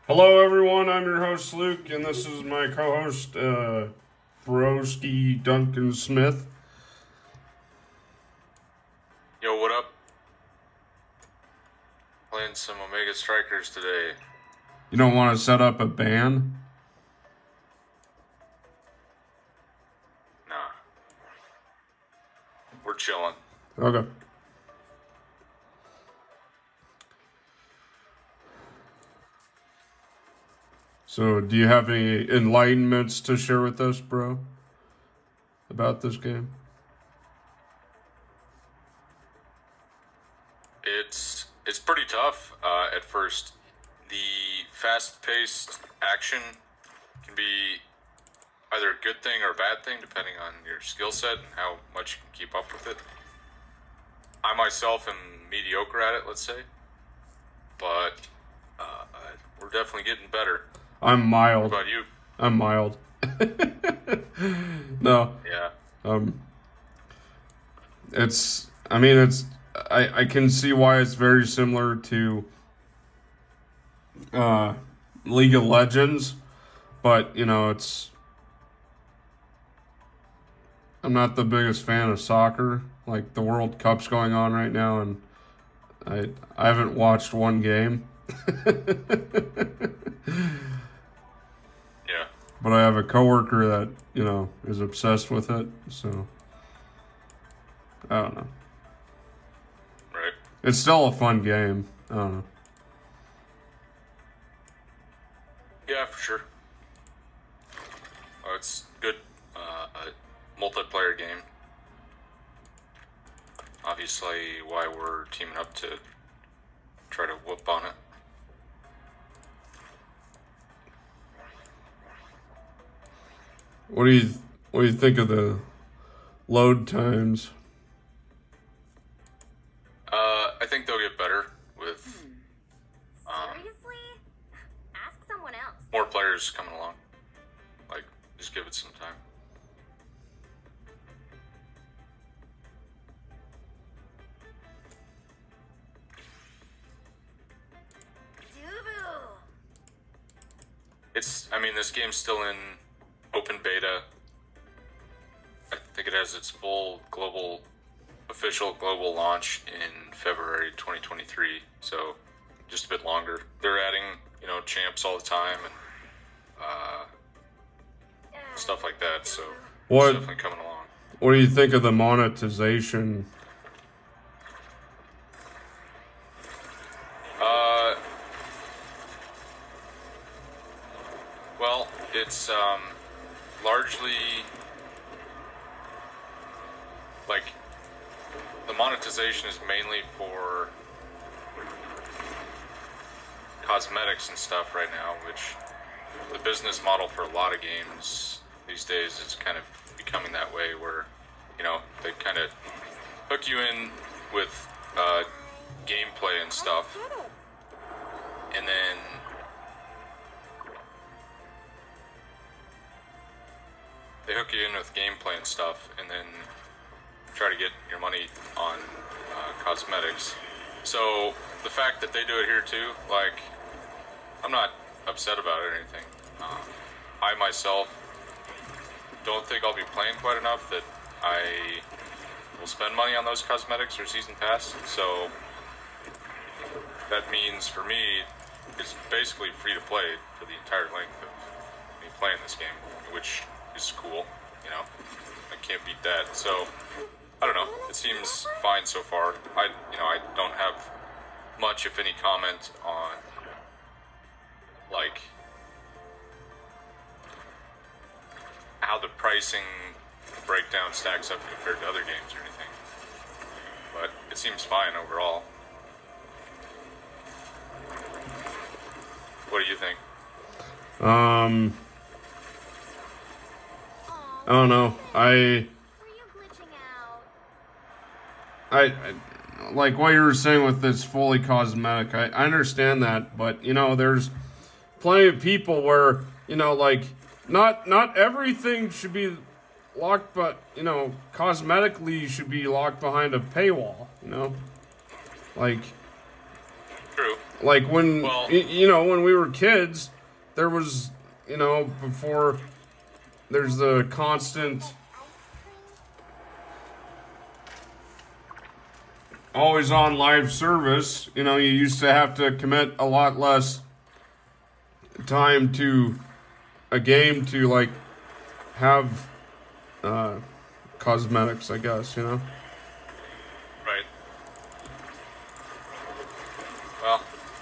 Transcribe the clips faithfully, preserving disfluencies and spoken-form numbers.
Hello, everyone. I'm your host, Luke, and this is my co-host, uh, Broski Duncan Smith. Yo, what up? Playing some Omega Strikers today. You don't want to set up a ban? Nah. We're chilling. Okay. So, do you have any enlightenments to share with us, bro, about this game? It's it's pretty tough uh, at first. The fast-paced action can be either a good thing or a bad thing, depending on your skill set and how much you can keep up with it. I myself am mediocre at it, let's say, but uh, we're definitely getting better. I'm mild. What about you? I'm mild. No. Yeah. Um. It's. I mean, it's. I. I can see why it's very similar to. Uh, League of Legends, but you know, it's. I'm not the biggest fan of soccer. Like the World Cup's going on right now, and I. I haven't watched one game. Yeah. But I have a coworker that, you know, is obsessed with it, so I don't know. Right. It's still a fun game. I don't know. Yeah, for sure. Oh, it's good uh, a multiplayer game. Obviously, why we're teaming up to try to whoop on it. What do you what do you think of the load times? Uh, I think they'll get better with um, Seriously? Ask someone else. more players coming along. Like, just give it some time. Doo-boo. It's, I mean, this game's still in open beta. I think it has its full global, official global launch in February twenty twenty-three, so just a bit longer. They're adding, you know, champs all the time and uh, stuff like that, so What it's definitely coming along. What do you think of the monetization? Uh, well, it's um, largely like the monetization is mainly for cosmetics and stuff right now, which the business model for a lot of games these days is kind of becoming that way, where, you know, they kind of hook you in with uh, gameplay and stuff, and then they hook you in with gameplay and stuff, and then try to get your money on uh, cosmetics. So the fact that they do it here too, like, I'm not upset about it or anything. Um, I myself don't think I'll be playing quite enough that I will spend money on those cosmetics or season pass. So that means for me, it's basically free to play for the entire length of me playing this game, which is cool. You know, I can't beat that. So I don't know. It seems fine so far. I, you know, I don't have much, if any, comment on like how the pricing breakdown stacks up compared to other games or anything. But it seems fine overall. What do you think? Um, I don't know. I, Were you glitching out? I, I, like what you were saying with this fully cosmetic. I, I understand that, but you know, there's plenty of people where, you know, like not not everything should be locked, but you know, cosmetically should be locked behind a paywall. You know, like True. Like when, Well- y- you know, when we were kids, there was, you know, before there's the constant, always on live service, you know, you used to have to commit a lot less time to a game to, like, have uh, cosmetics, I guess, you know? Right. Well,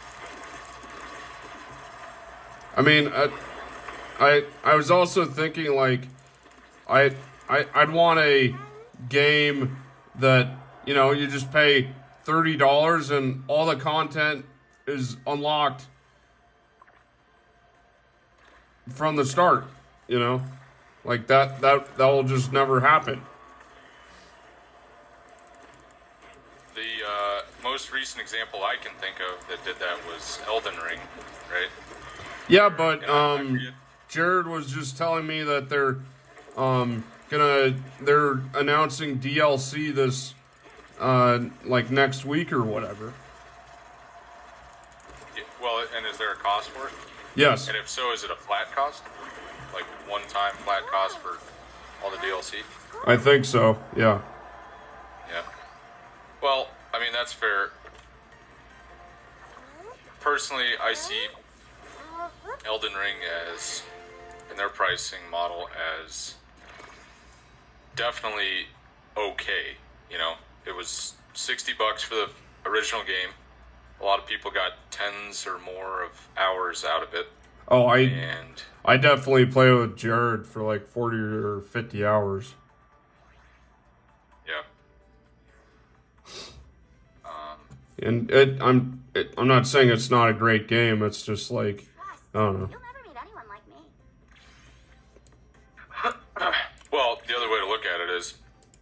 I mean, I, I, I was also thinking, like, I, I, I'd want a game that, you know, you just pay thirty dollars and all the content is unlocked from the start, you know? Like, that, that, that will just never happen. the uh, most recent example I can think of that did that was Elden Ring, right? Yeah, but, And I- I um, forget- Jared was just telling me that they're, um, gonna, they're announcing D L C this, uh, like next week or whatever. yeah, well, and is there a cost for it? Yes. And if so, is it a flat cost? Like one-time flat cost for all the D L C? I think so, yeah. Yeah. Well, I mean, that's fair. Personally, I see Elden Ring as, in their pricing model, as definitely okay. You know, it was sixty bucks for the original game. A lot of people got tens or more of hours out of it. Oh, I, And I definitely play with Jared for like forty or fifty hours. yeah. Um, And it, I'm, it, I'm not saying it's not a great game. It's just like, I don't know. You'll never meet anyone like me. well, the other way to look at it is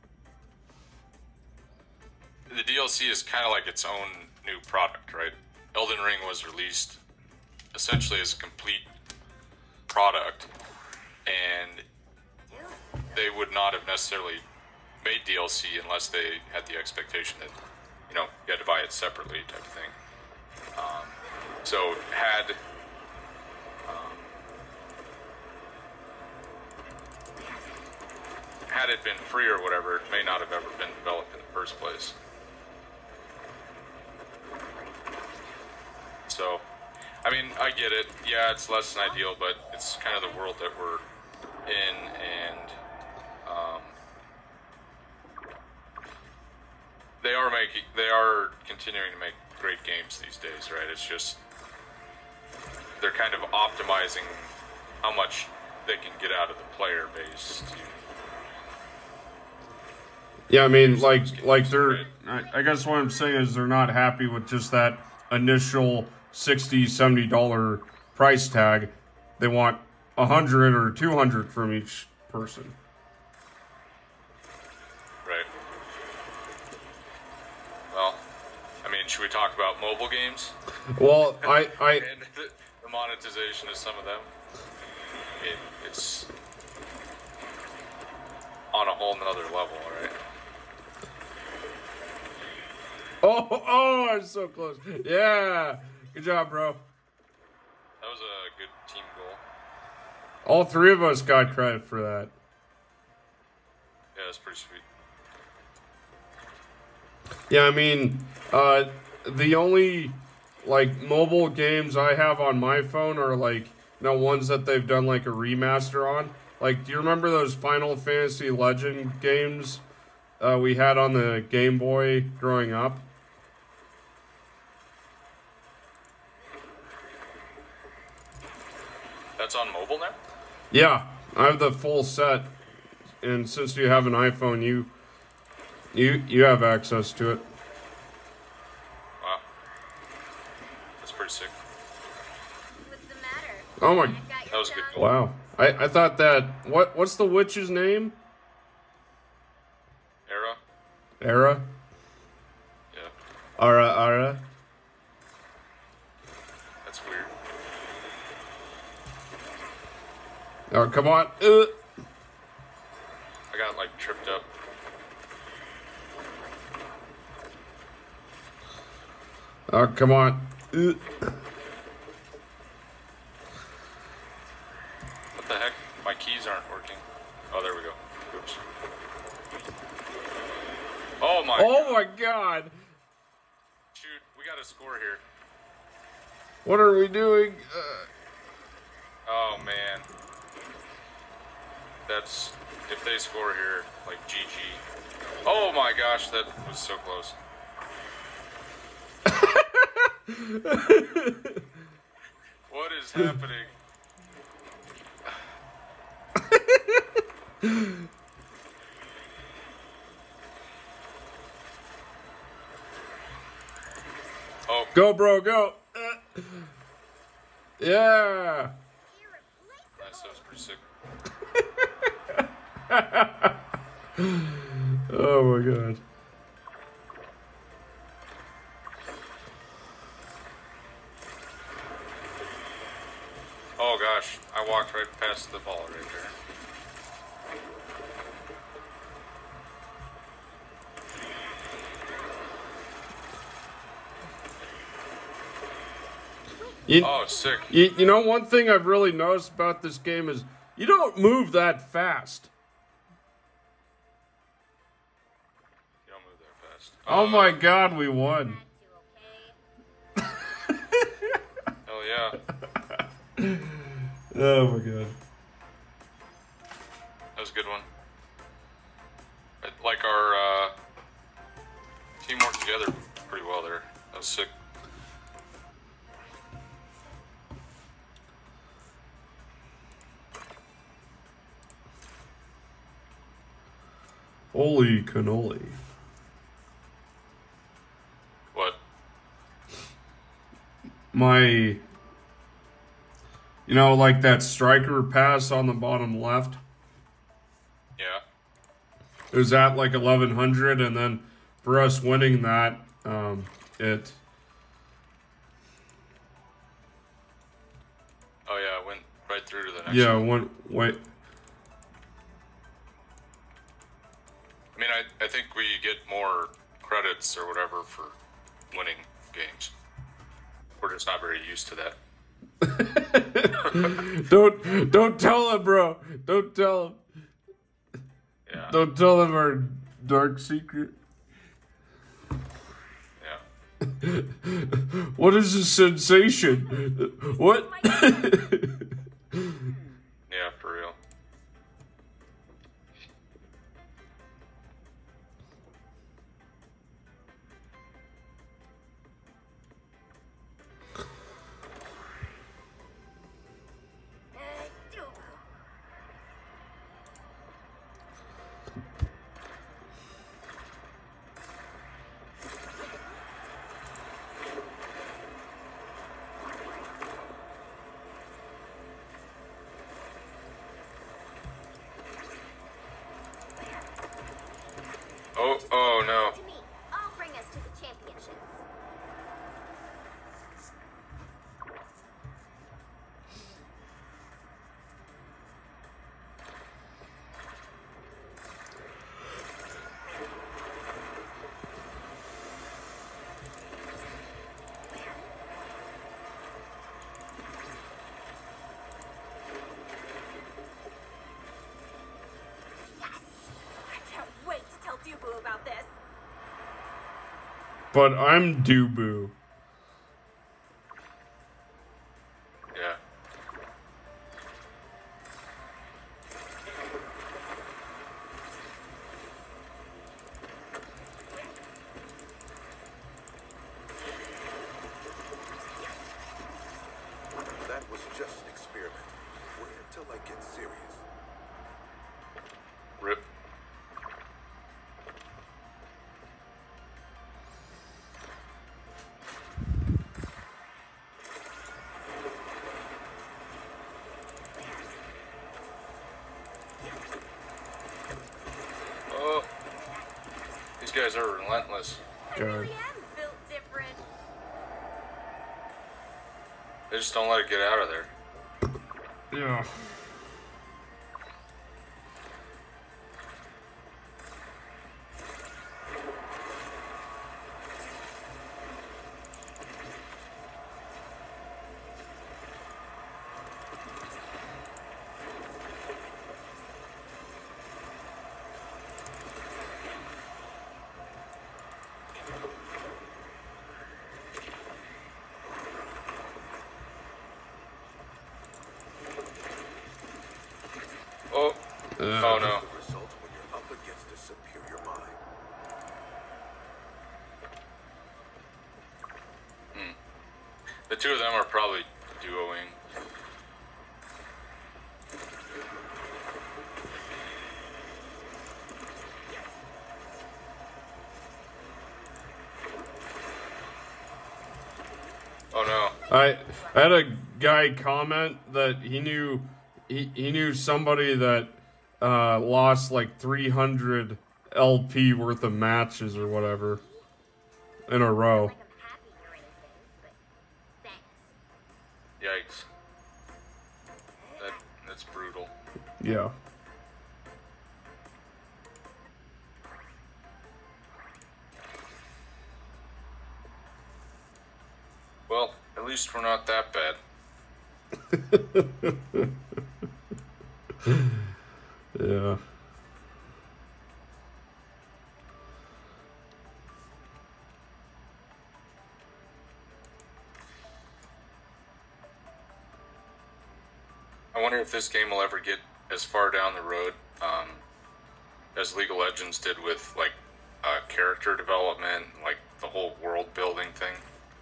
the D L C is kind of like its own new product, right? Elden Ring was released essentially as a complete product, and they would not have necessarily made D L C unless they had the expectation that, you know, you had to buy it separately type of thing. Um, so had um, had it been free or whatever, it may not have ever been developed in the first place. So, I mean, I get it. Yeah, it's less than ideal, but it's kind of the world that we're in, and um, they are making, they are continuing to make great games these days, right? It's just they're kind of optimizing how much they can get out of the player base. To, Yeah, I mean, like, like they're, I, I guess what I'm saying is they're not happy with just that initial sixty, seventy dollar price tag. They want a hundred or two hundred from each person. right. Well, I mean, should we talk about mobile games? Well, I, I, And the, the monetization of some of them. It, it's on a whole nother level, right? oh, oh, I'm so close. Yeah, good job, bro. That was a good team goal. All three of us got credit for that. Yeah, that's pretty sweet. Yeah, I mean, uh, the only, like, mobile games I have on my phone are, like, you know, ones that they've done, like, a remaster on. Like, do you remember those Final Fantasy Legend games uh, we had on the Game Boy growing up? That's on mobile now? Yeah, I have the full set, and since you have an iPhone, you you you have access to it. Wow. That's pretty sick. What's the matter? Oh my, I've got That your was a good tongue. goal. wow! I I thought that what what's the witch's name? Era? Era, Yeah. Ara, Ara. That's weird. Oh, come on! Uh. I got, like, tripped up. Oh, come on! Uh. What the heck? My keys aren't working. Oh, there we go. Oops. Oh my. Oh my God! Shoot, we got a score here. What are we doing? Uh. Oh man. That's if they score here, like G G. Oh my gosh, that was so close. What is happening? Oh, Go, bro, go! Uh. Yeah! nice, that was pretty sick. Oh my God. Oh gosh, I walked right past the ball right there. You, Oh, sick. you, you know, one thing I've really noticed about this game is you don't move that fast. You don't move that fast. Oh Uh, my God, we won. Hell yeah. Oh my God. That was a good one. I like our uh, team worked together pretty well there. That was sick. Holy cannoli. What? My, you know, like that striker pass on the bottom left. Yeah. It was at like eleven hundred, and then for us winning that, um, it. Oh yeah, I went right through to the next Yeah, one. one wait. I mean, I, I think we get more credits or whatever for winning games. We're just not very used to that. don't don't tell him, bro. Don't tell him. Yeah. Don't tell him our dark secret. Yeah. What is this sensation? What? Yeah, for real. Oh, oh no. To me, I'll bring us to the championships. About this. But I'm Dubu. Yeah. That was just an experiment. Wait until I get serious. Rip. Oh. These guys are relentless. I God. really am built different. They just don't let it get out of there. Yeah. Oh no. The result when you're up against a superior mind. Hmm. The two of them are probably duoing. Oh no. I I had a guy comment that he knew he, he knew somebody that uh, lost like three hundred L P worth of matches or whatever in a row. Like I'm happy you're innocent, but thanks. Yikes. That that's brutal. Yeah. Well, at least we're not that bad. Yeah. I wonder if this game will ever get as far down the road um, as League of Legends did with like uh, character development, like the whole world building thing.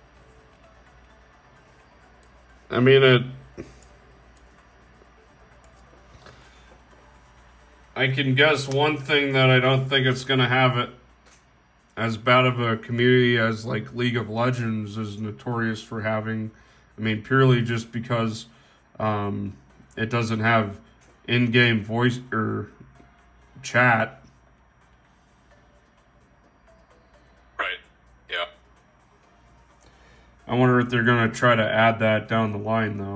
I mean it. I can guess one thing that I don't think it's gonna have it as bad of a community as like League of Legends is notorious for having. I mean, purely just because um, it doesn't have in-game voice or chat. Right. Yeah. I wonder if they're gonna try to add that down the line, though.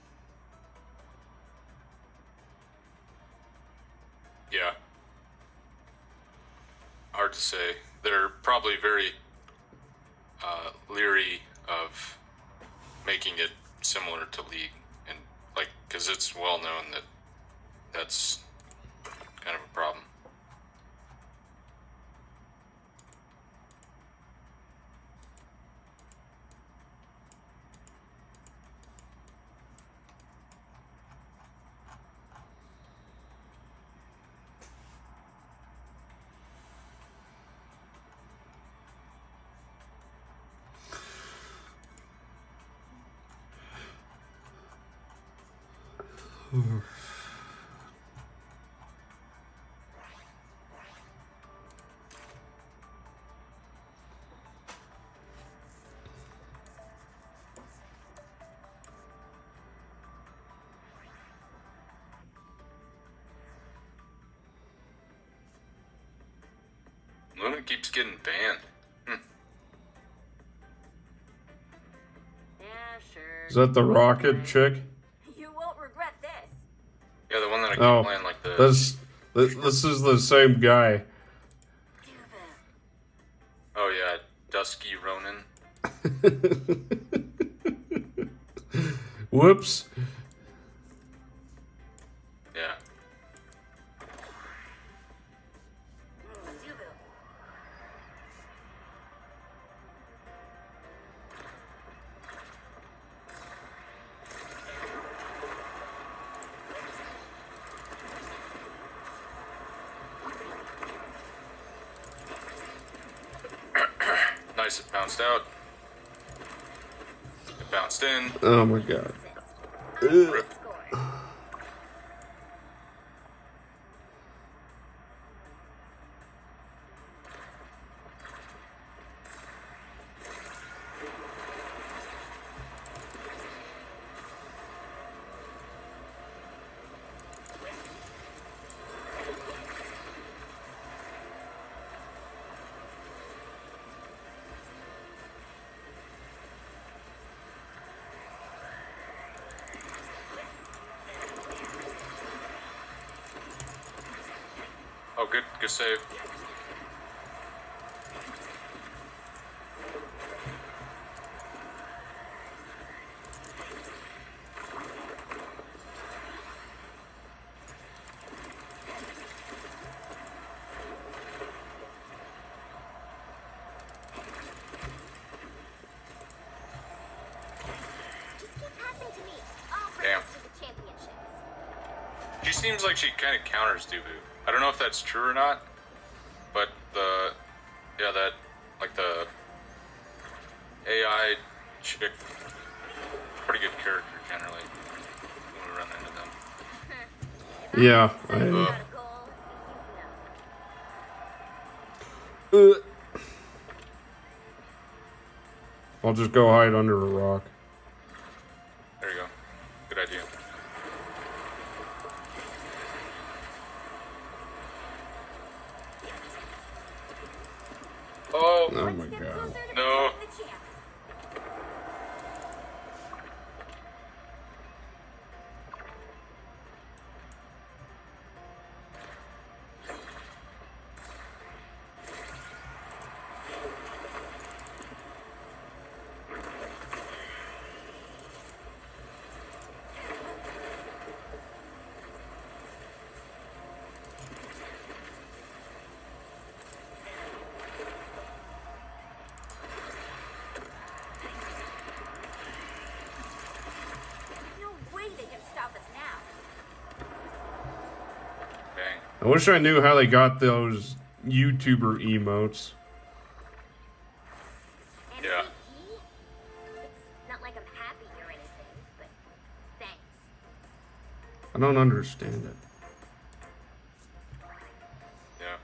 Yeah. Hard to say. They're probably very uh, leery of making it similar to League, and like because it's well known that that's kind of a problem. Luna keeps getting banned. Hmm. Yeah, sure. Is that the Rocket chick? You won't regret this. Yeah, the one that I keep Oh, playing like the. this this this is the same guy. Oh yeah, Dusky Ronin. Whoops. Yeah. Nice, it bounced out. It bounced in. Oh my god. Rip. Oh, good, good save. Just keep passing to me. I'll bring Damn. us to the championships. She seems like she kind of counters Dubu. I don't know if that's true or not, but the yeah that like the A I chick, pretty good character generally when we run into them. Yeah. Uh, I, uh, I'll just go hide under a rock. there you go. Good idea. Oh, Oh my god. no. I wish I knew how they got those YouTuber emotes. Yeah. It's not like I'm happy or anything, but thanks. I don't understand it. Yeah.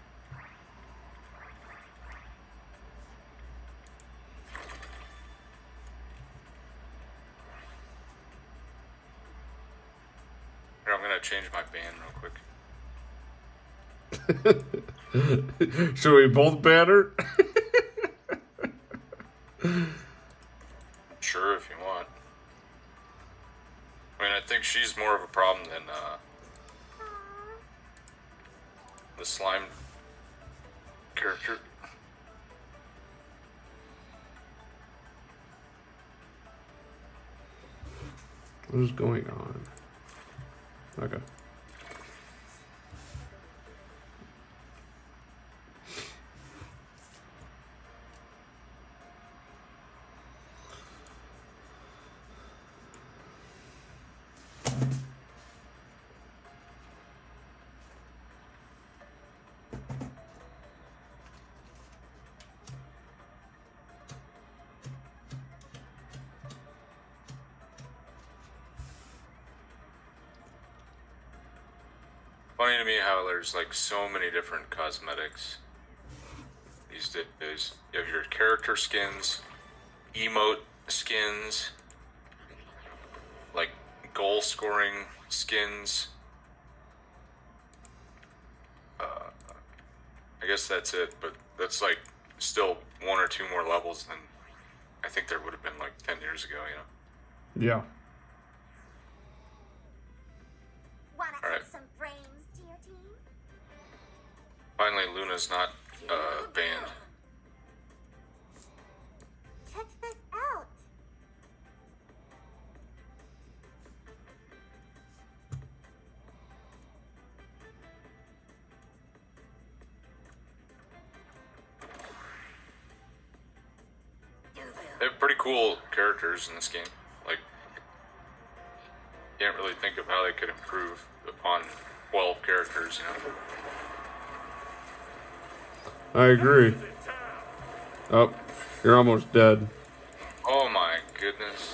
Here, I'm gonna change my band real quick. Should we both ban her? Sure, if you want. I mean, I think she's more of a problem than uh, the slime character. What is going on? Okay. Funny to me how there's like so many different cosmetics these days. You have your character skins, emote skins, like goal scoring skins. Uh, I guess that's it, but that's like still one or two more levels than I think there would have been like ten years ago, you know? Yeah. Wanna All right. add some brains to your team? Finally, Luna's not uh, banned. Check this out. They have pretty cool characters in this game. Like, can't really think of how they could improve upon twelve characters, you know? I agree. Oh, you're almost dead. Oh my goodness.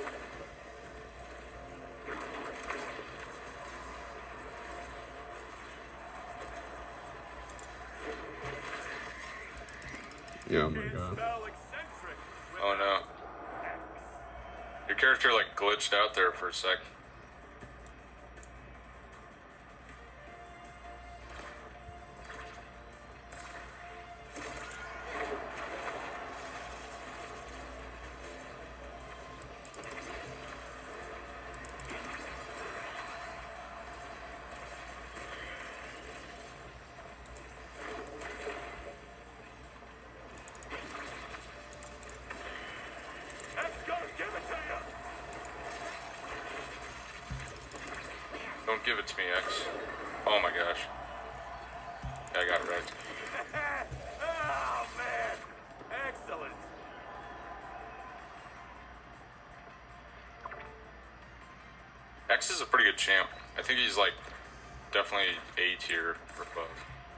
Yeah, oh my god. Oh no. Your character like glitched out there for a sec. Don't give it to me, X. Oh my gosh. Yeah, I got it right. Oh, man. Excellent. X is a pretty good champ. I think he's like definitely A tier or above.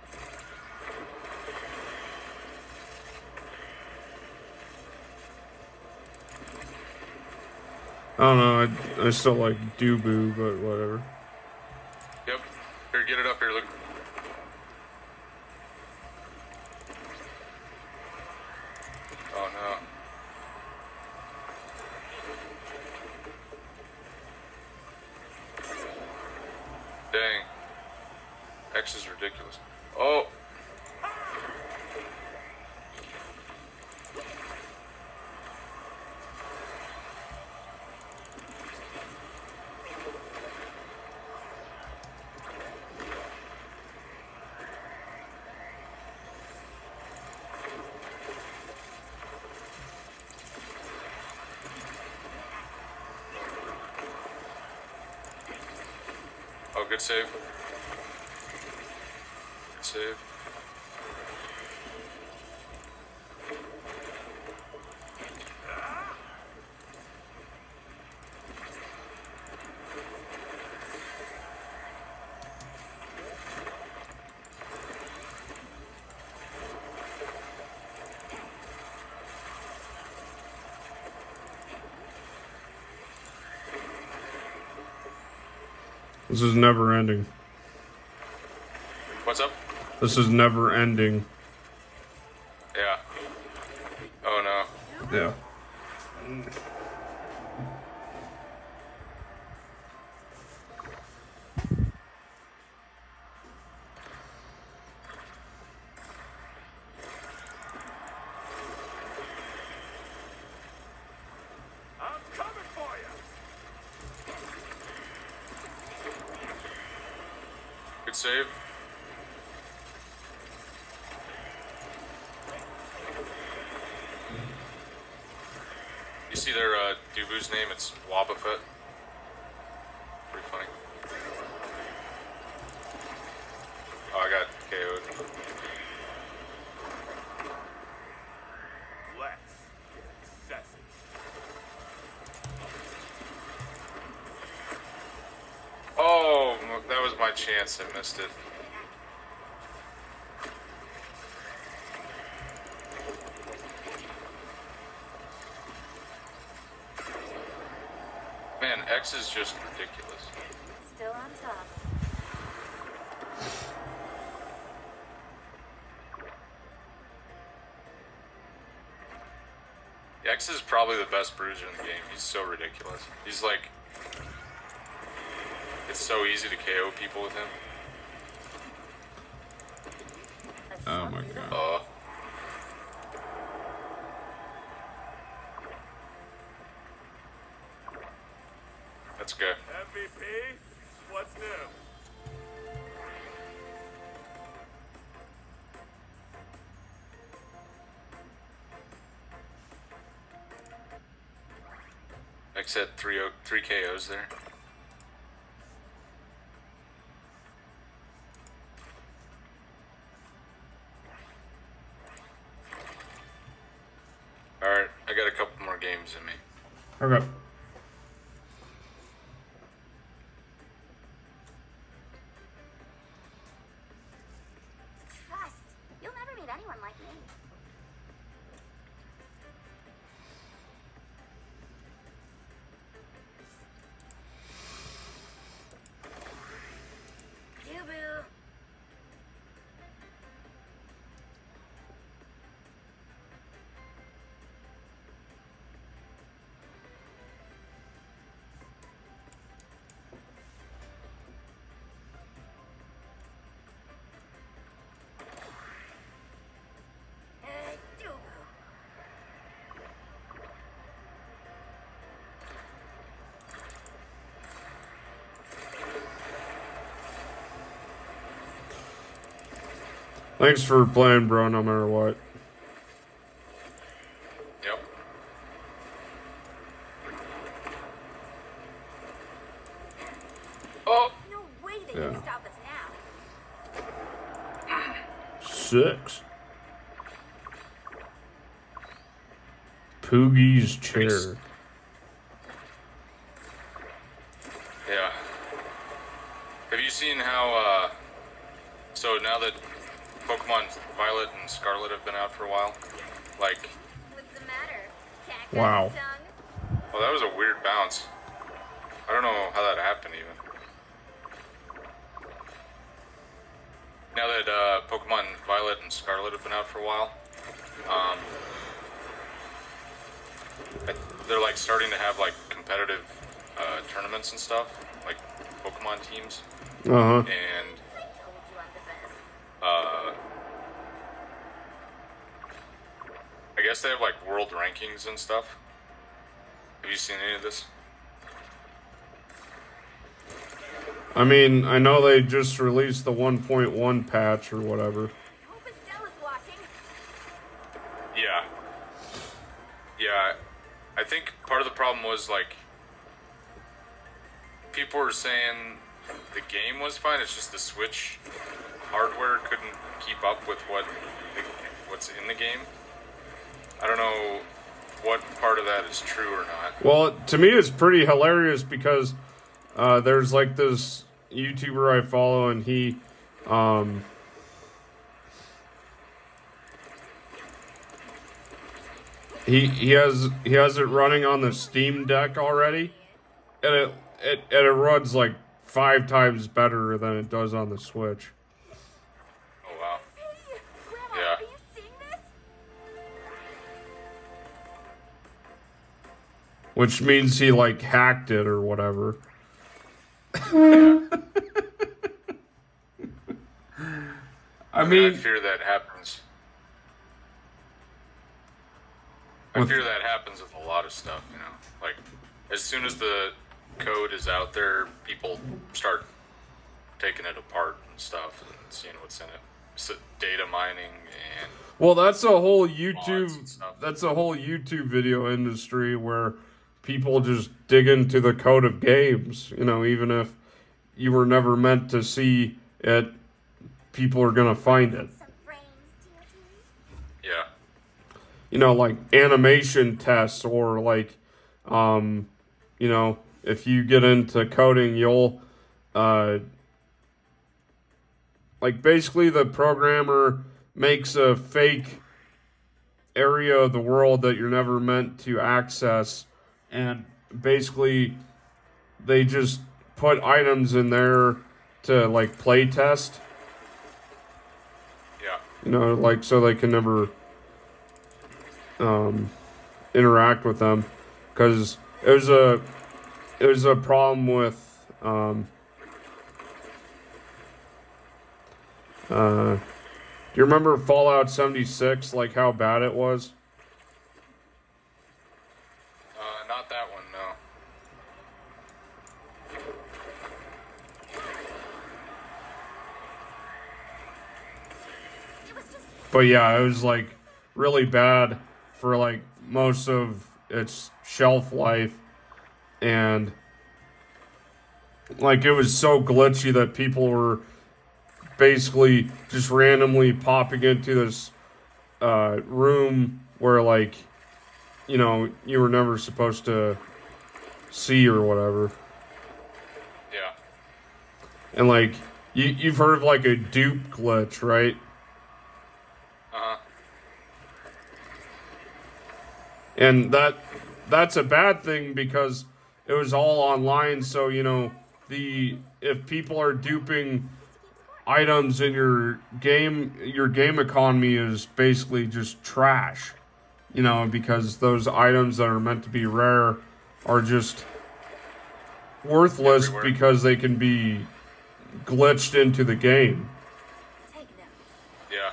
I don't know. I, I still like Dubu, but whatever. Yep. Here, get it up here. Look. Oh no. Dang. X is ridiculous. Oh. Oh, good save. Good save. This is never ending. What's up? This is never ending. Yeah. Oh no. Yeah. I'm coming for you. Good save. You see their uh, Dubu's name? It's Wobbuffet. Pretty funny. Oh, I got K O'd. Let's get excessive. Oh, that was my chance. I missed it. Man, X is just ridiculous. Still on top. X is probably the best bruiser in the game. He's so ridiculous. He's like... It's so easy to K O people with him. Oh my god. Uh... Let's go. M V P, what's new? X had three, o three K Os there. Alright, I got a couple more games in me. Okay. Trust. You'll never meet anyone like me. Dubu. Uh, Dubu. Thanks for playing, bro, no matter what. Yep. Oh! No way they Yeah. can stop us now. Six. Poogie's chair. Yeah. Have you seen how, uh, so now that Pokemon Violet and Scarlet have been out for a while, like... What's the matter? Cat got Wow. its tongue? Well, that was a weird bounce. I don't know how that happened, even. Now that uh, Pokemon Violet and Scarlet have been out for a while, um, they're like starting to have like competitive uh, tournaments and stuff, like Pokemon teams. Uh huh. And I told you I'm the best. uh, I guess they have like world rankings and stuff. Have you seen any of this? I mean, I know they just released the one point one patch or whatever. Hope Estelle's watching. Yeah. Yeah. I think part of the problem was like people were saying the game was fine, it's just the Switch hardware couldn't keep up with what the, what's in the game. I don't know what part of that is true or not. Well, to me, it's pretty hilarious because uh, there's like this YouTuber I follow, and he, um, he he has he has it running on the Steam Deck already, and it it and it runs like five times better than it does on the Switch. Oh wow. Hey, Grandma, Yeah. are you seeing this? Which means he like hacked it or whatever. I I mean, fear that happens. I With- fear that happens with a lot of stuff, you know. Like, as soon as the code is out there, people start taking it apart and stuff and seeing what's in it. So data mining and well, that's a whole Mods and YouTube. stuff. That's a whole YouTube video industry where people just dig into the code of games. You know, even if you were never meant to see it, people are gonna find it. Some frames, T O T. yeah, You know, like animation tests or like, um, you know, if you get into coding, you'll, uh, like basically the programmer makes a fake area of the world that you're never meant to access, and basically they just put items in there to like play test, yeah, you know, like so they can never um, interact with them, because it was a it was a problem with um, uh, do you remember Fallout seventy-six, like how bad it was? uh, not that one, no. It was just But yeah, it was like really bad for like most of its shelf life, and like it was so glitchy that people were basically just randomly popping into this uh, room where like, you know, you were never supposed to see or whatever. Yeah, And like you you've heard of like a dupe glitch, right? uh-huh. And that that's a bad thing because it was all online, so you know, the if people are duping items in your game, your game economy is basically just trash. You know, because those items that are meant to be rare are just worthless Everywhere. because they can be glitched into the game. take them. Yeah.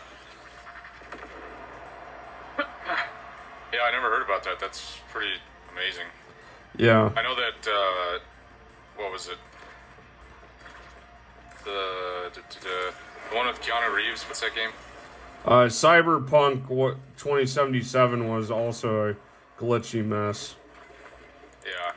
Yeah, I never heard about that. That's pretty amazing. Yeah. I know that, uh, what was it? The, the, the, the one with Keanu Reeves, what's that game? Uh, Cyberpunk what twenty seventy-seven was also a glitchy mess. Yeah.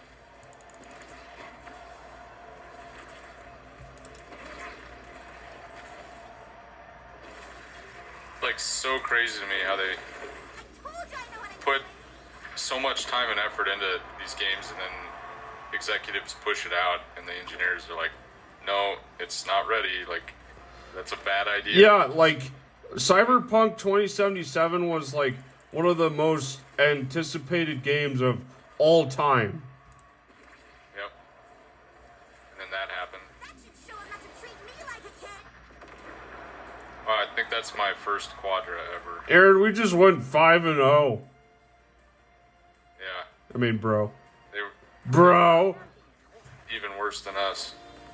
Like, so crazy to me how they Told you I know how to put so much time and effort into these games and then executives push it out and the engineers are like, no, it's not ready. Like, that's a bad idea. Yeah, like, Cyberpunk twenty seventy-seven was, like, one of the most anticipated games of all time. Yep. And then that happened. That should show him not to treat me like a kid. Well, I think that's my first Quadra ever. Aaron, we just went five and oh. Yeah. I mean, bro. They were Bro. even worse than us.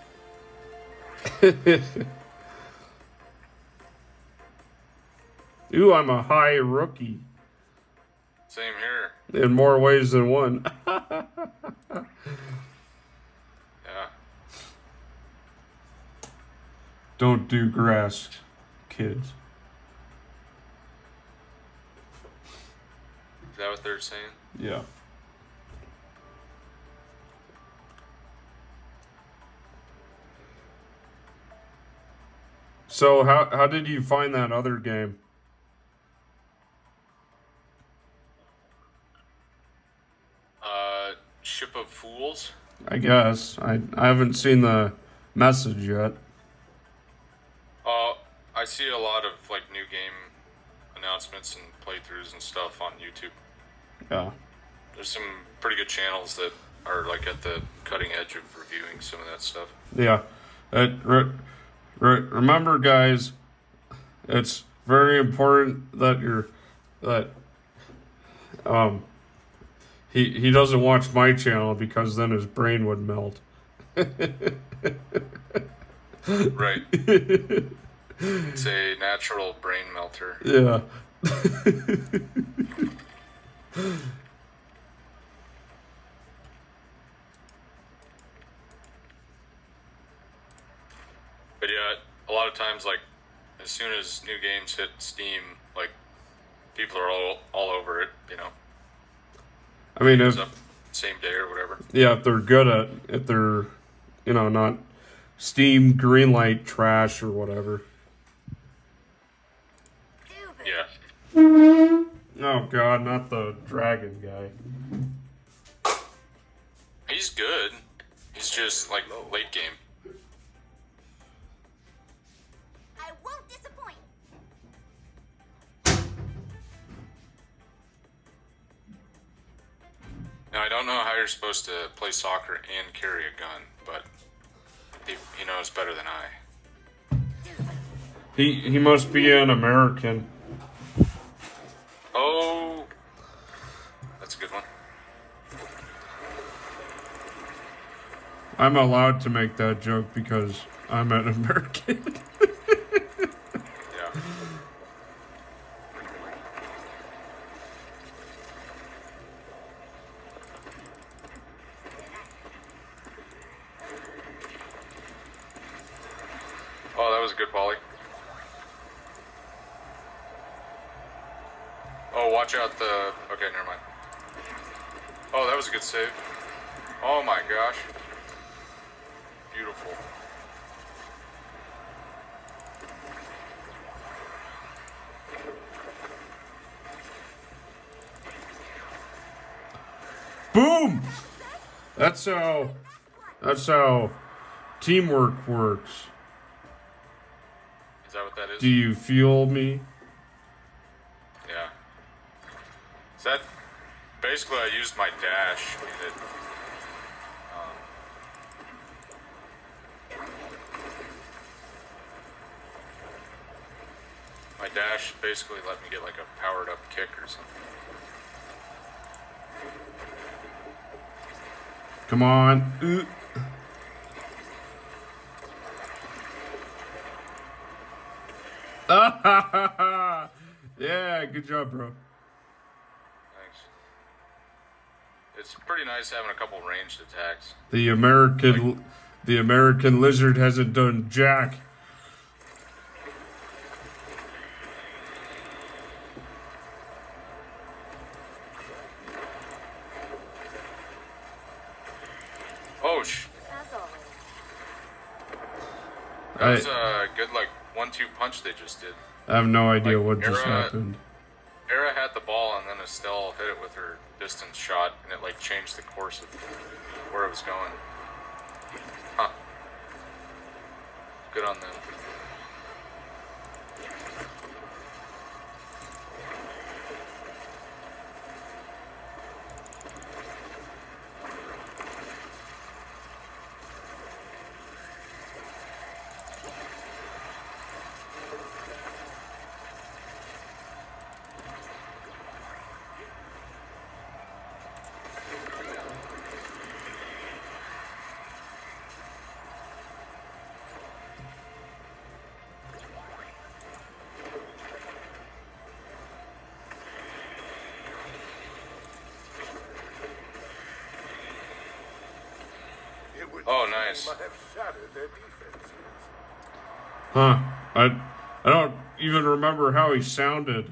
Ooh, I'm a high rookie. Same here. In more ways than one. Yeah. Don't do grass, kids. Is that what they're saying? Yeah. So how how did you find that other game? Uh, Ship of Fools? I guess. I I haven't seen the message yet. Uh, I see a lot of, like, new game announcements and playthroughs and stuff on YouTube. Yeah. There's some pretty good channels that are, like, at the cutting edge of reviewing some of that stuff. Yeah. It, re, re, remember, guys, it's very important that you're that um he he doesn't watch my channel because then his brain would melt. Right. It's a natural brain melter. Yeah. But yeah, a lot of times, like, as soon as new games hit Steam, like, people are all all over it, you know? I mean, It's if up same day or whatever. yeah, if they're good at if they're you know not Steam greenlight trash or whatever. Stupid. Yeah. Oh God, not the dragon guy. He's good. He's just, like, late game. I won't disappoint. Now, I don't know how you're supposed to play soccer and carry a gun, but he, he knows better than I. He he must be an American. Oh, that's a good one. I'm allowed to make that joke because I'm an American. Yeah. Oh, that was a good volley. Oh, watch out the... Okay, never mind. Oh, that was a good save. Oh my gosh. Beautiful. Boom! That's how that's how teamwork works. Is that what that is? Do you feel me? Yeah. Is that... Basically, I used my dash and it... Um, my dash basically let me get like a powered up kick or something. Come on. Ooh. Yeah, good job, bro. Thanks. It's pretty nice having a couple ranged attacks. The American the American lizard hasn't done jack. Oh, sh... As always. That I, was a good, like, one two punch they just did. I have no idea like, what just Era- happened. Era had the ball, and then Estelle hit it with her distance shot, and it, like, changed the course of where it was going. Huh. Good on them. Oh, nice. Huh. I, I don't even remember how he sounded.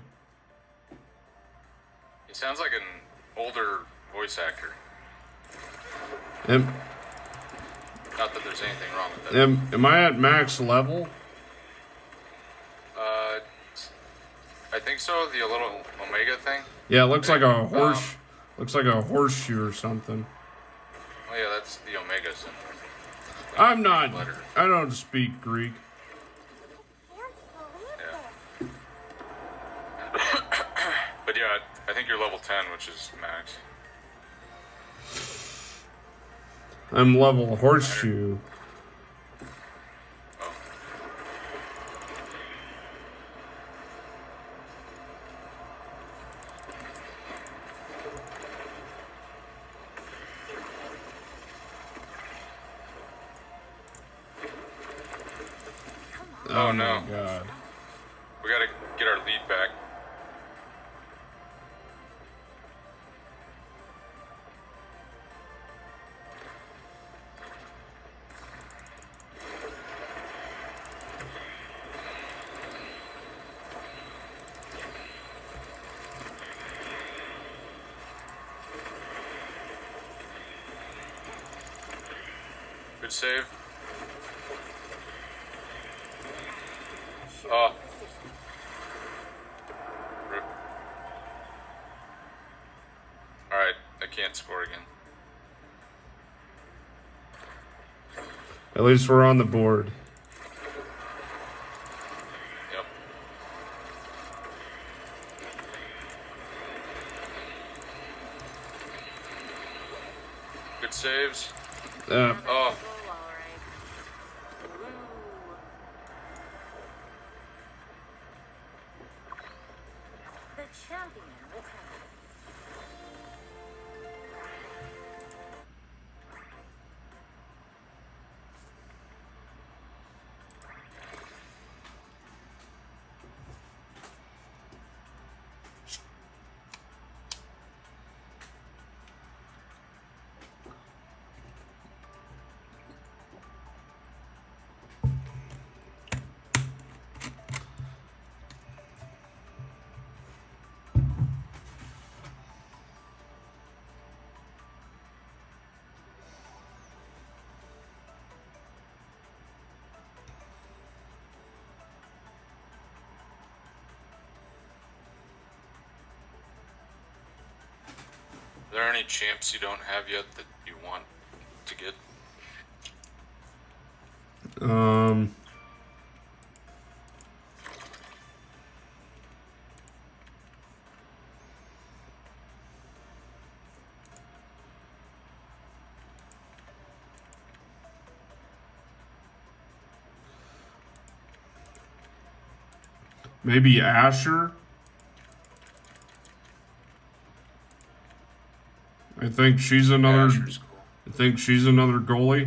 He sounds like an older voice actor. Am, Not that there's anything wrong with that. am, am I at max level? Uh, I think so. The little Omega thing. Yeah, it looks like a horse. Um, looks like a horseshoe or something. Oh yeah, that's the Omega symbol. I'm not. Letter. I don't speak Greek. Yeah. But yeah, I think you're level ten, which is max. I'm level horseshoe. Oh. Oh, Oh, no. my god. We gotta get our lead back. Good save. Oh. Rip. Alright, I can't score again. At least we're on the board. Yep. Good saves. Uh, Oh. The champion will have it. Are there any champs you don't have yet that you want to get? um. Maybe Asher? I think she's another. Asher's cool. I think she's another goalie.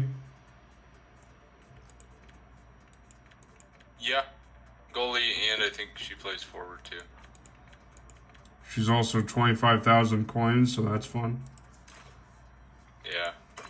Yeah. Goalie, and I think she plays forward too. She's also twenty-five thousand coins, so that's fun. Yeah.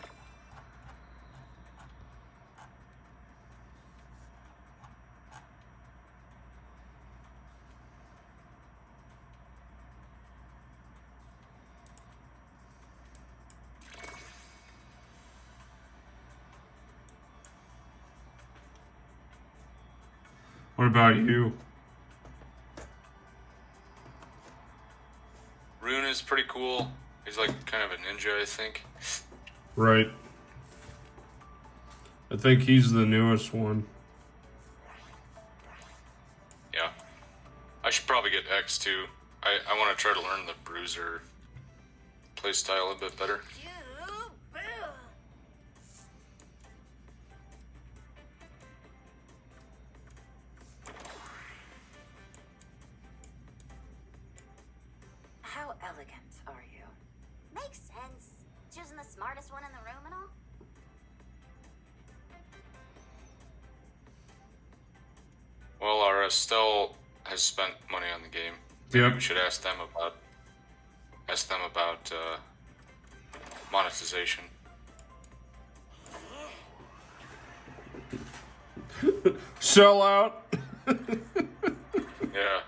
What about you? Rune is pretty cool. He's like kind of a ninja, I think. Right. I think he's the newest one. too. I, I want to try to learn the bruiser playstyle a bit better. How elegant are you? Makes sense. Choosing the smartest one in the room and all. Well, our Estelle has spent money on the game. Maybe Yep. we should ask them about ask them about uh, monetization. Sell out. Yeah.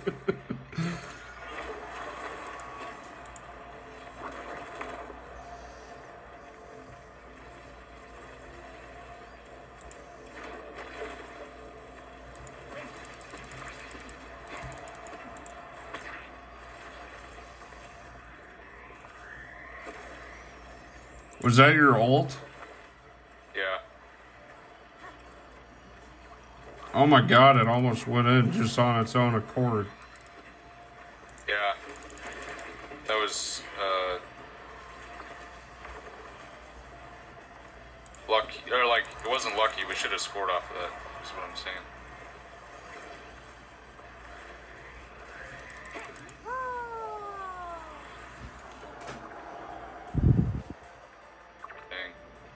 Was that your ult? Yeah. Oh my god, it almost went in just on its own accord. Yeah. That was uh lucky, or like it wasn't lucky. We should have scored off of that. Is what I'm saying. Dang.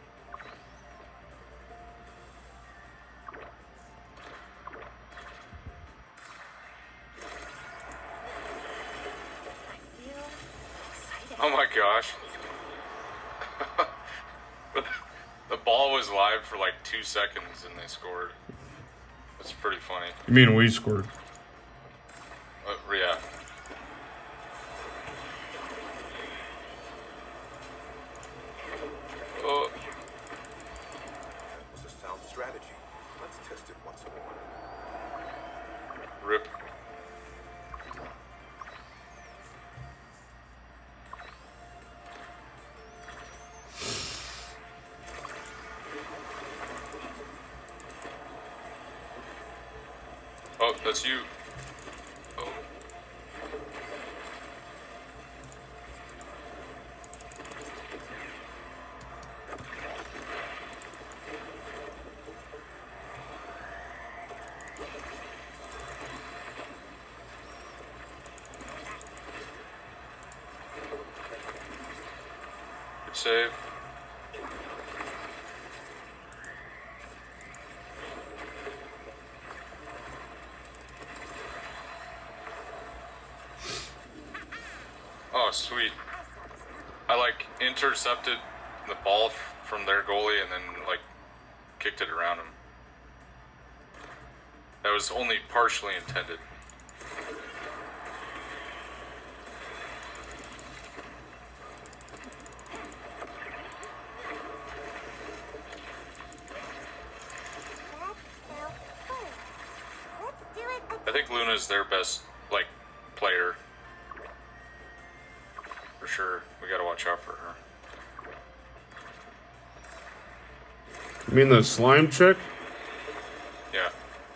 Oh my gosh. The ball was live for like two seconds and they scored. That's pretty funny. You mean we scored? Uh, yeah. Oh, That was a sound strategy. Let's test it once more. rip. Oh, that's you. Oh. Good save. Oh, sweet. I like intercepted the ball f- from their goalie and then like kicked it around him. That was only partially intended. Let's do it again. I think Luna's their best like player. For sure. We gotta watch out for her. You mean the slime chick? Yeah.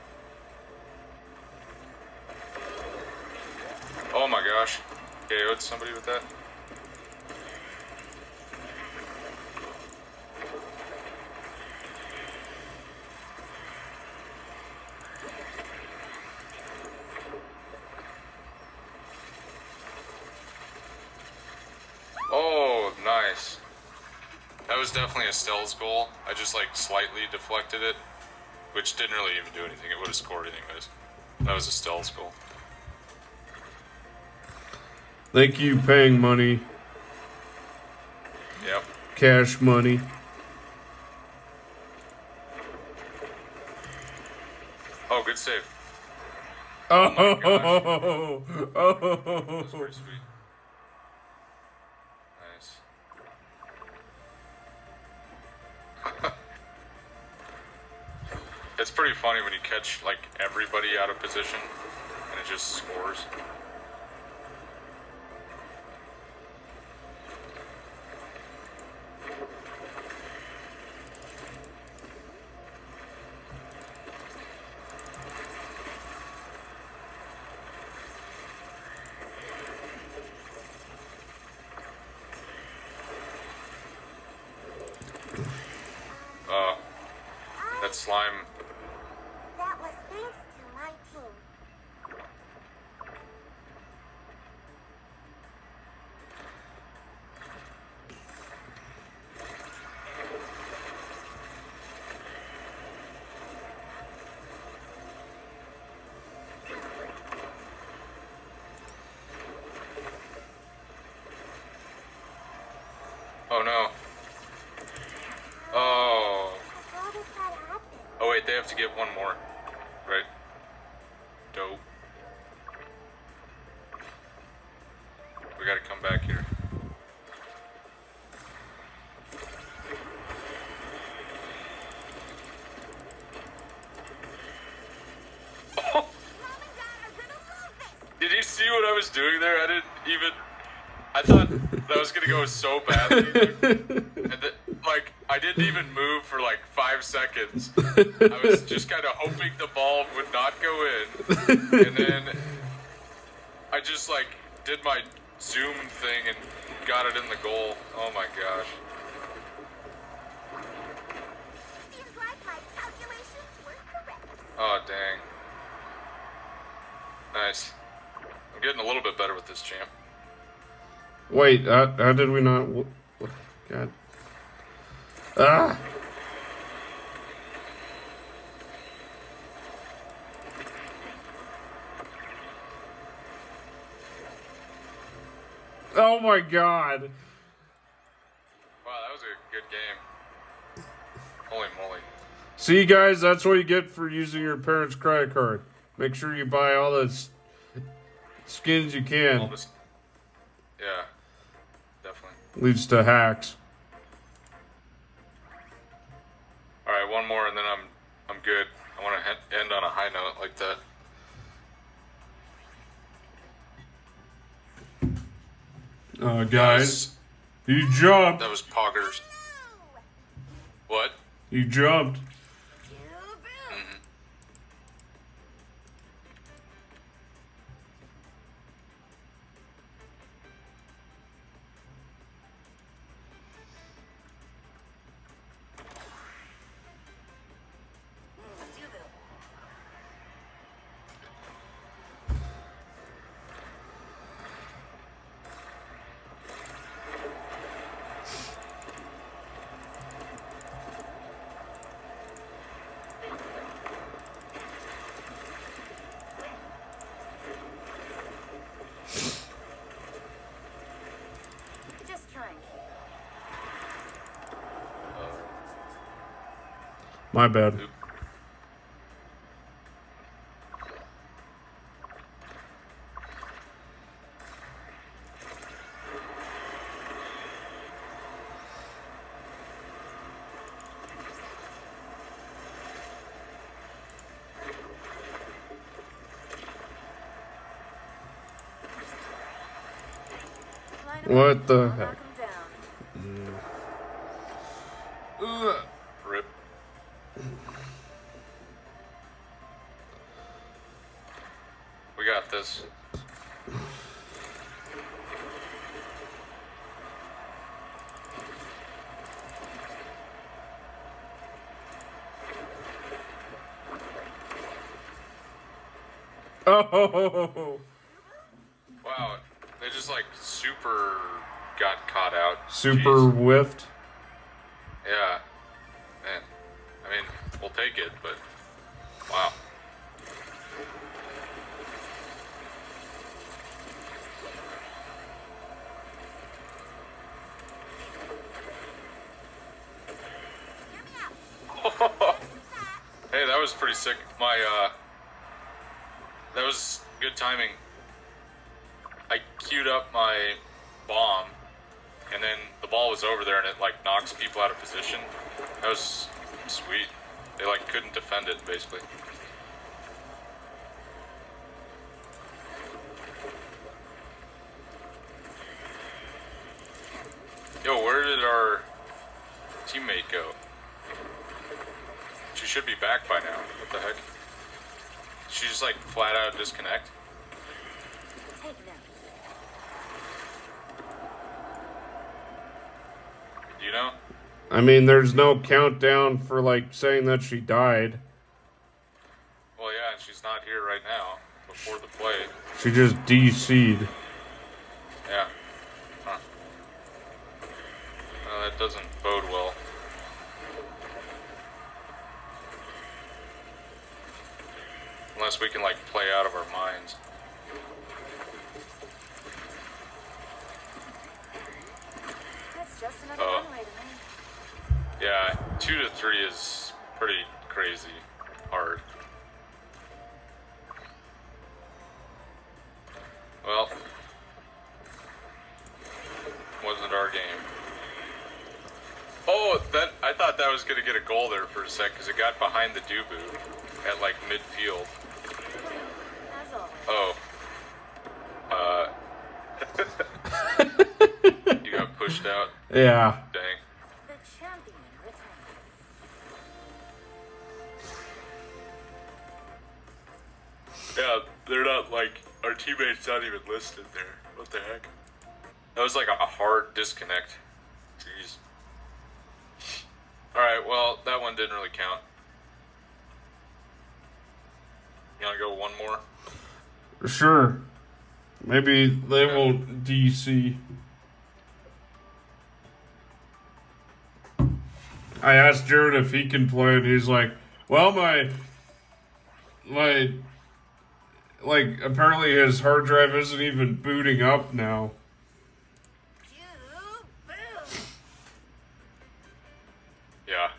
Oh my gosh. K O'd somebody with that? Oh, nice. That was definitely Estelle's goal. I just like slightly deflected it, which didn't really even do anything. It would have scored anyways. That was Estelle's goal. Thank you, paying money, Yep. cash money. Oh, good save. Oh, my gosh. oh, oh, That was pretty sweet. Nice. It's pretty funny when you catch like everybody out of position and it just scores. that slime. That was thanks to my team. Oh no. Oh. How did that happen? Oh wait, they have to get one more. Right. Dope. We gotta come back here. Oh. Mom and Dad are gonna love this. Did you see what I was doing there? I didn't even... I thought that was gonna go so badly. And that, like, I didn't even move for like five seconds. I was just kind of hoping the ball would not go in. And then I just, like, did my zoom thing and got it in the goal. Oh my gosh. Seems like my calculations were correct. Oh, dang. Nice. I'm getting a little bit better with this champ. Wait, how, how did we not? God. Ah. Oh my God. Wow, that was a good game. Holy moly. See, guys, that's what you get for using your parents' credit card. Make sure you buy all the s- skins you All can. this... Yeah. Definitely. Leads to hacks. Alright, one more and then I'm I'm good. I want to end on a high note like that. Uh, guys, you jumped. That was poggers. What? You jumped. Mm-hmm. Just trying. My bad. Oop. What the I'll heck? knock 'em down. Ugh. Rip. We got this. Oh, Wow, they just like super got caught out. super Jeez. whiffed. Yeah. Man. I mean, we'll take it, but wow. Hey, that was pretty sick. My, uh, that was good timing. I queued up my bomb, and then the ball was over there, and it, like, knocks people out of position. That was sweet. They, like, couldn't defend it, basically. Yo, where did our teammate go? She should be back by now. What the heck? Did she just, like, flat out disconnect? Take them. Do you know? I mean, there's no countdown for, like, saying that she died. Well, yeah, and she's not here right now, before the play. She just D C'd. Yeah. Huh. Well, that doesn't bode well. Unless we can, like, play out of our minds. That's just another Oh. runway to me. Yeah, two to three is pretty crazy hard. Well, wasn't our game. Oh, that I thought that was gonna get a goal there for a sec because it got behind the Dubu at like midfield. As always. Oh. Uh. You got pushed out. Yeah. Dang. The champion returns. Yeah, they're not like our teammates not even listed there. What the heck? That was like a, a hard disconnect. Jeez. Alright, well, that one didn't really count. You wanna go one more? Sure. Maybe they won't D C. I asked Jared if he can play, and he's like, well, my, my, like, apparently his hard drive isn't even booting up now. Yeah.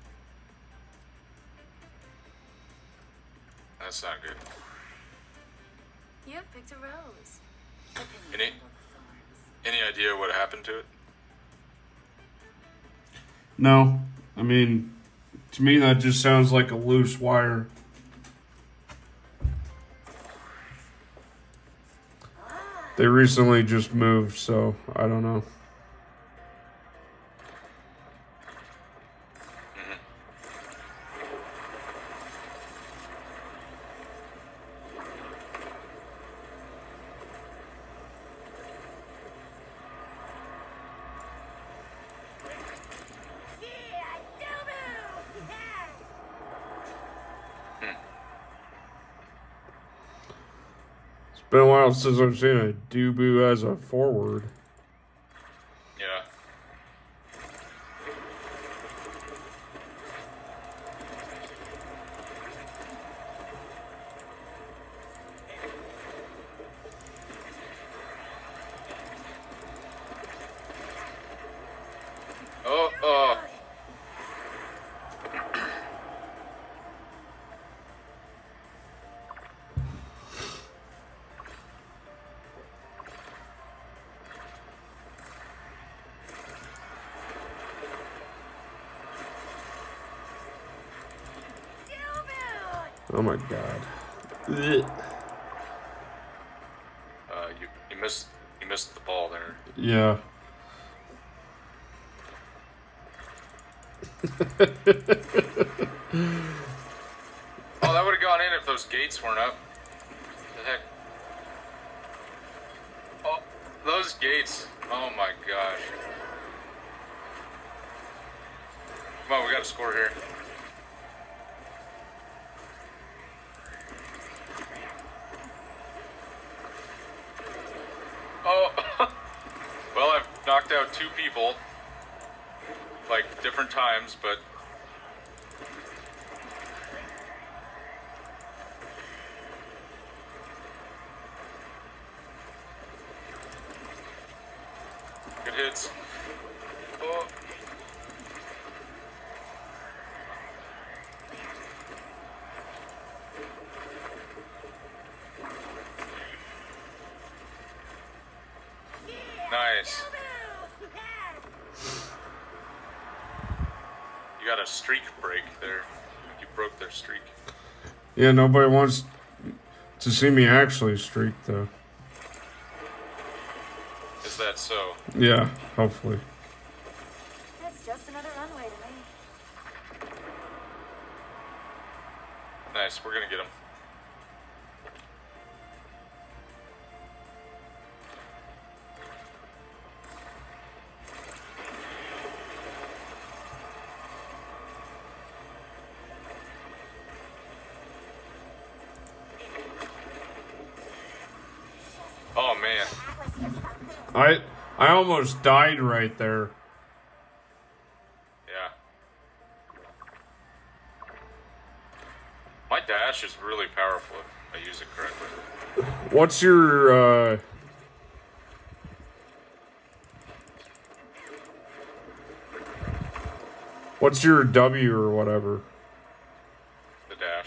That's not good. You have picked a rose. Any, any idea what happened to it? No. I mean, to me that just sounds like a loose wire. They recently just moved, so I don't know. It's been a while since I've seen a Dubu as a forward. Yeah. Oh, oh. Oh my god. Ugh. Uh, you, you missed, you missed the ball there. Yeah. Oh, that would have gone in if those gates weren't up. The heck? Oh, those gates. Oh my gosh. Come on, we got to score here. Oh, well, I've knocked out two people, like different times, but good hits. Oh. Nice. You got a streak break there. You broke their streak. Yeah, nobody wants to see me actually streak, though. Is that so? Yeah, hopefully. That's just another runway to me. Nice, we're gonna get him. I I almost died right there. Yeah. My dash is really powerful if I use it correctly. What's your uh What's your W or whatever? The dash.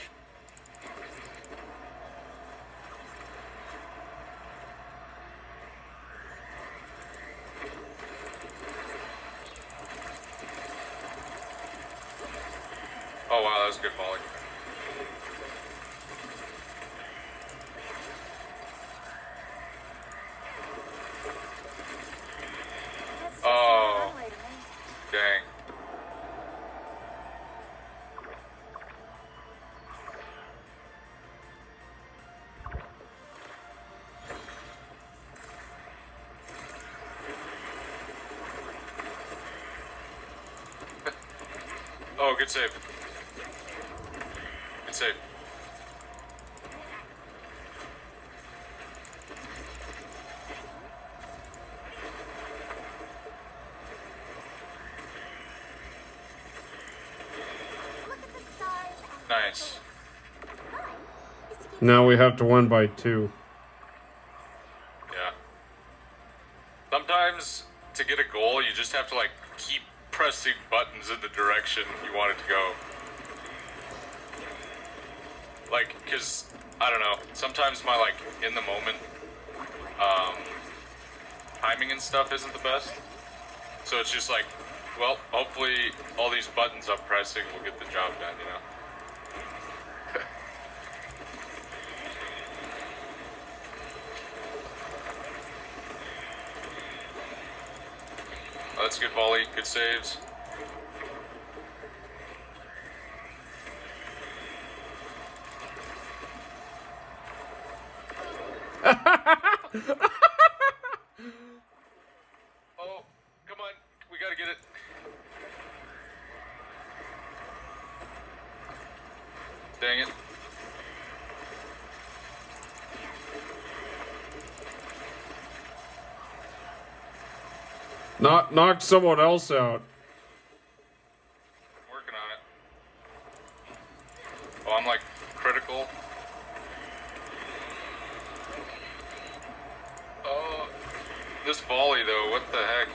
Oh wow, that was a good volley. Oh, dang. Oh, good save. Good save. Nice. Now we have to win by two. Yeah. Sometimes to get a goal, you just have to like keep pressing buttons in the direction you want it to go. Like, cause I don't know. Sometimes my like in the moment um, timing and stuff isn't the best. So it's just like, well, hopefully all these buttons I'm pressing will get the job done, you know. Oh, that's a good volley, good saves. Oh, come on, we gotta get it. Dang it. Knock knock someone else out. Working on it. Oh, I'm like critical. Oh, this volley though, what the heck?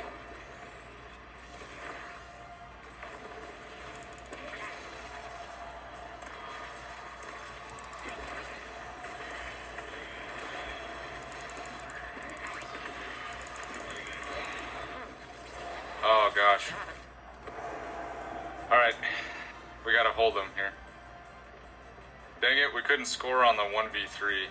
Oh gosh. Alright. We gotta hold them here. Dang it, we couldn't score on the one v three.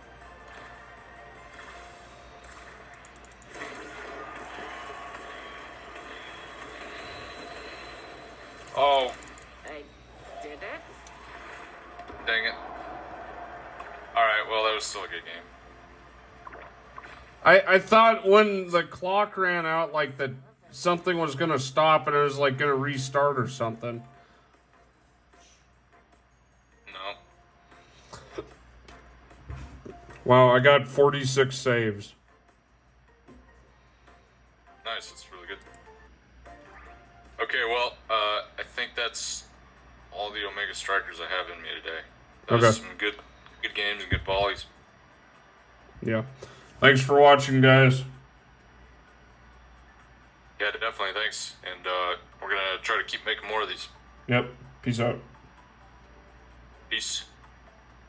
Oh. I did it? Dang it. Alright, well that was still a good game. I I thought when the clock ran out, like that something was gonna stop and it was like gonna restart or something. No. Wow, I got forty-six saves. Nice, that's really good. Okay, well, uh, I think that's all the Omega Strikers I have in me today. That Okay. was some good good games and good volleys. Yeah. Thanks for watching, guys. Yeah, definitely, thanks. And uh, we're gonna try to keep making more of these. Yep. Peace out. Peace.